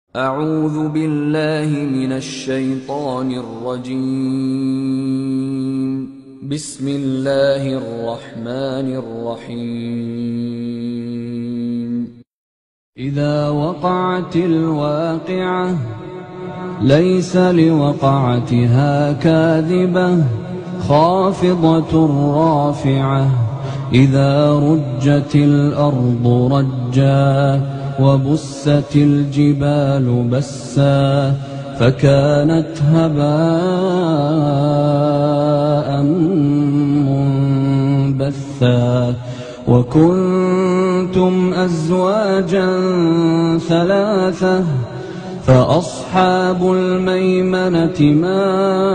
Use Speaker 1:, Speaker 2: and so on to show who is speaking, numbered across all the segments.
Speaker 1: أعوذ بالله من الشيطان الرجيم. بسم الله الرحمن الرحيم. إذا وقعت الواقعة ليس لوقعتها كاذبة خافضة رافعة إذا رجت الأرض رجا وبست الجبال بسا فكانت هباء منبثا وكنتم أزواجا ثلاثة فأصحاب الميمنة ما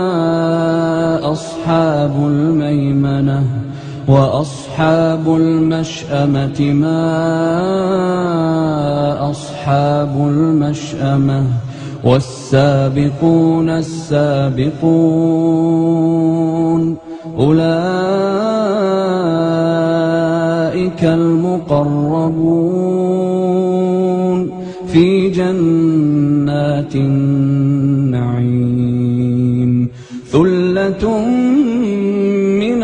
Speaker 1: أصحاب الميمنة وأصحاب المشأمة ما أصحاب المشأمة والسابقون السابقون أولئك المقربون في جنات النعيم ثلة من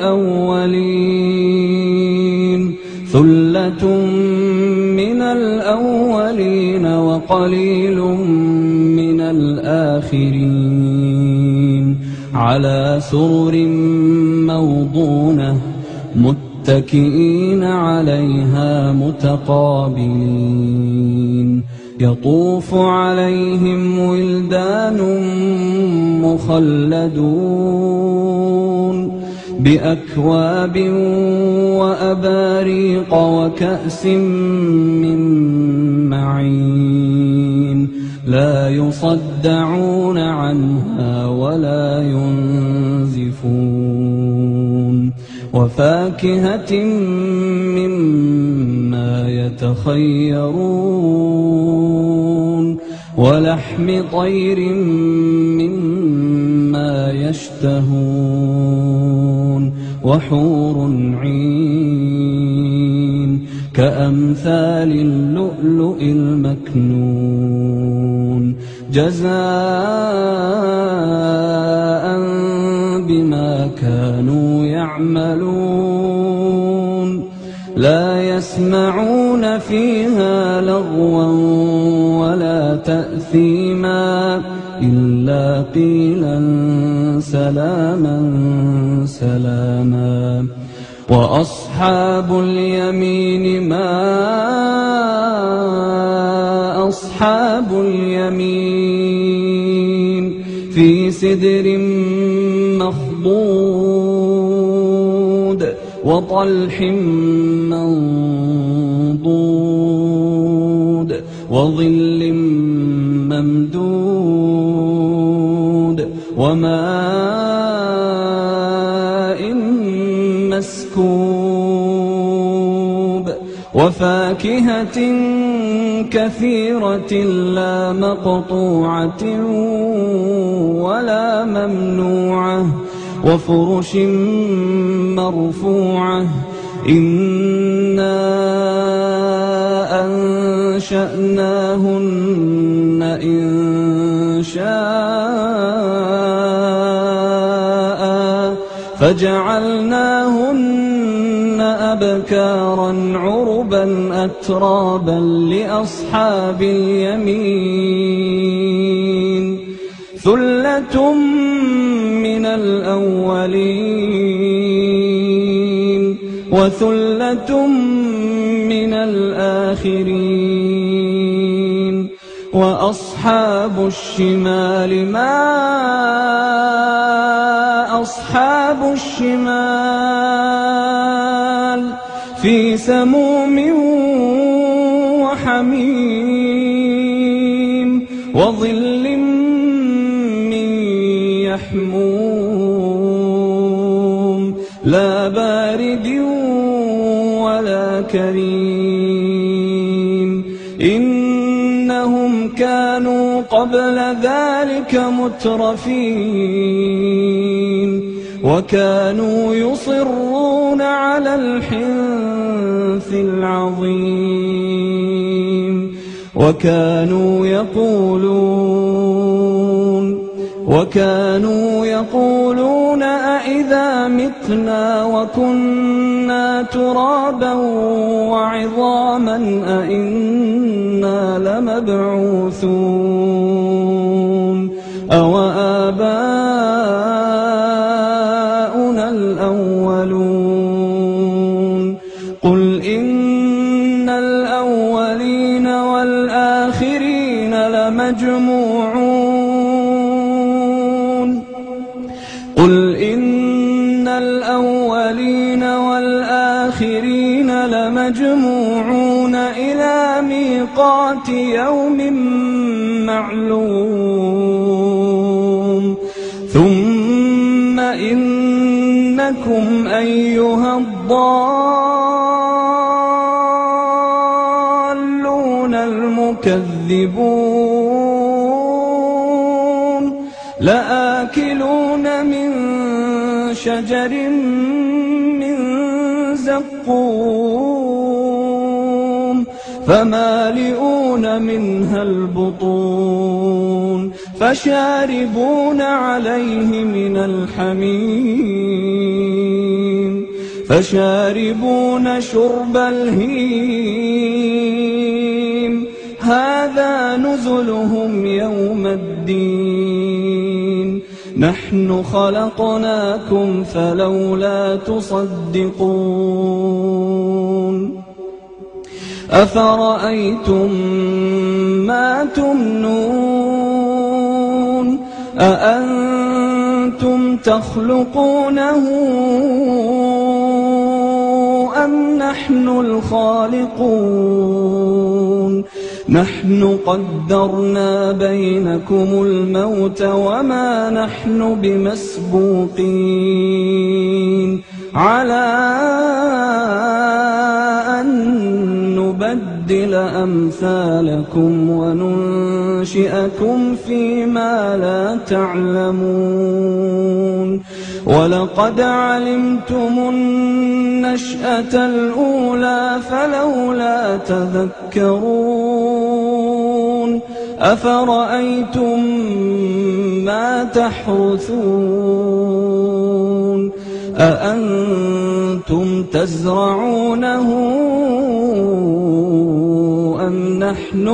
Speaker 1: الأولين ثلة من الأولين وقليل من الآخرين على سرر موضونة متكئين عليها متقابلين يطوف عليهم ولدان مخلدون بأكواب وأباريق وكأس من معين لا يصدعون عنها ولا ينزفون وفاكهة مما يتخيرون ولحم طير مما يشتهون وحور عين كأمثال اللؤلؤ المكنون جزاء بما كانوا يعملون لا يسمعون فيها لغوا ولا تأثيما إلا قيلا سلاما سلاما وأصحاب اليمين ما أصحاب اليمين في سدر مخضود وطلح منضود وظل ممدود وماء مسكوب وفاكهة كثيرة لا مقطوعة ولا ممنوعة وفرش مرفوعة إنا أنشأناهن إنشاء فجعلناهن أبكارا عربا أترابا لأصحاب اليمين ثلة من الأولين وثلة من الآخرين وأصحاب الشمال ما أصحاب الشمال في سموم وحميم وظل من يحموم لا بارد ولا كريم إنهم كانوا قبل ذلك مترفين وكانوا يصرون على الحنث العظيم وكانوا يقولون أإذا متنا وكنا ترابا وعظاما أإنا لمبعوثون أو آباؤنا الأولون قل إن الأولين والآخرين لمجموعون إلى ميقات يوم معلوم ثم إنكم أيها الضالون المكذبون لآكلون من شجر من زقوم فمالئون منها البطون فشاربون عليه من الحميم فشاربون شرب الهيم هذا نزلهم يوم الدين نحن خلقناكم فلولا تصدقون أفرأيتم ما تمنون أأنتم تخلقونه أم نحن الخالقون نحن قدرنا بينكم الموت وما نحن بمسبوقين على أن نبدل أمثالكم وننشئكم فيما لا تعلمون ولقد علمتم النشأة الأولى فلولا تذكرون أفرأيتم ما تحرثون أأنتم تزرعونه أم نحن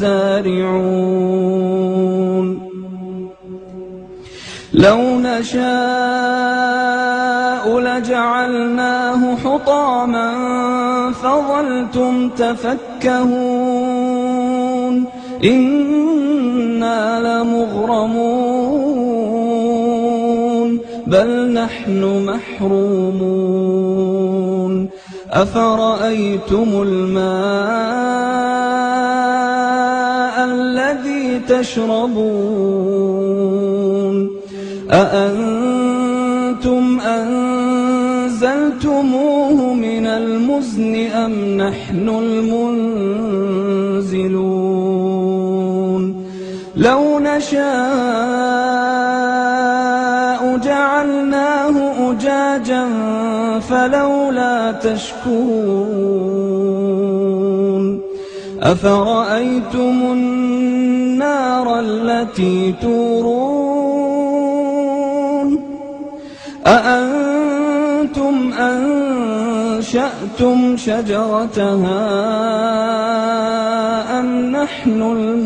Speaker 1: الزارعون لو نشاء لجعلناه حطاما فظلتم تفكهون إنا لمغرمون بل نحن محرومون أفرأيتم الماء الذي تشربون أأنتم أنزلتموه من المزن أم نحن المنزلون لو نشاء جعلناه أجاجا فلولا تشكرون أفرأيتم النار التي تورون أأنتم أنشأتم شجرتها أم نحن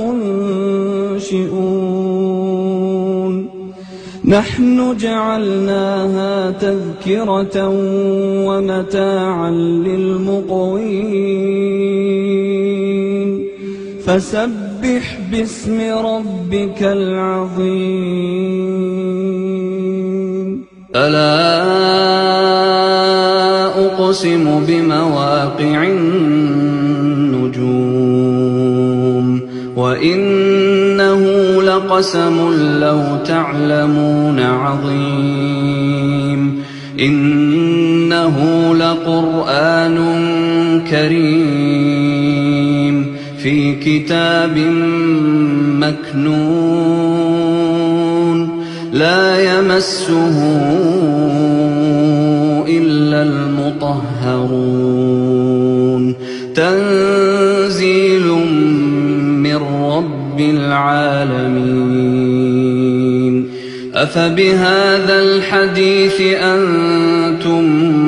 Speaker 1: المنشئون نحن جعلناها تذكرة ومتاعا للمقوين فسبح باسم ربك العظيم
Speaker 2: ألا أقسم بمواقع النجوم وإنه لقسم لو تعلمون عظيم إنه لقرآن كريم في كتاب مكنون لا يمسه إلا المطهرون تنزيل العالمين. أفبهذا الحديث أنتم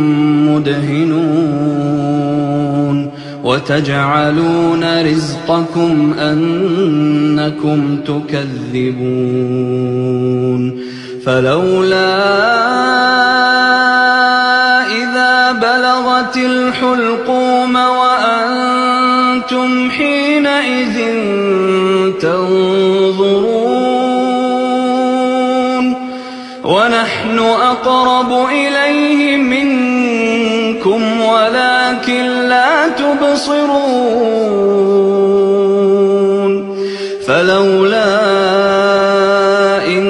Speaker 2: مدهنون وتجعلون رزقكم أنكم تكذبون. فلولا إذا بلغت الحلقوم وأنتم حينئذ تنظرون ونحن أقرب إليه منكم ولكن لا تبصرون. فلولا إن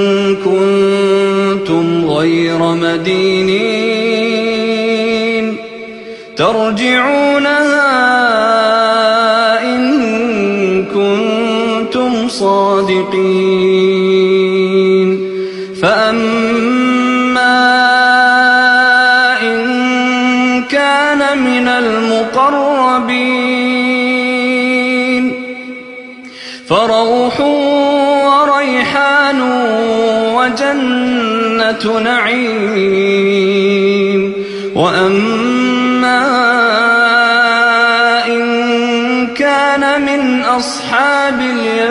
Speaker 2: كنتم غير مدينين ترجعونها إن كنتم صادقين. فأما إن كان من المقربين فروح وريحان وجنة نعيم. وأما إن كان من أصحاب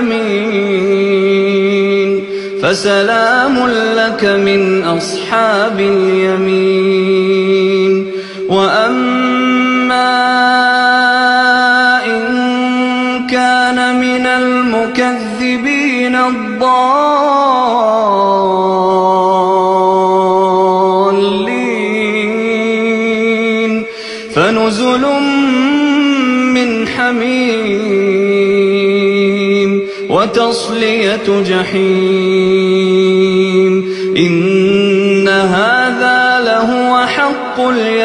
Speaker 2: اليمين فسلام لك من أصحاب اليمين. وأما إن كان من المكذبين الضالين فنزل من حميم وتصلية جحيم. إن هذا لهو حق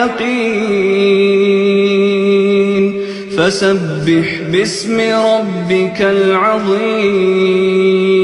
Speaker 2: اليقين. فسبح باسم ربك العظيم.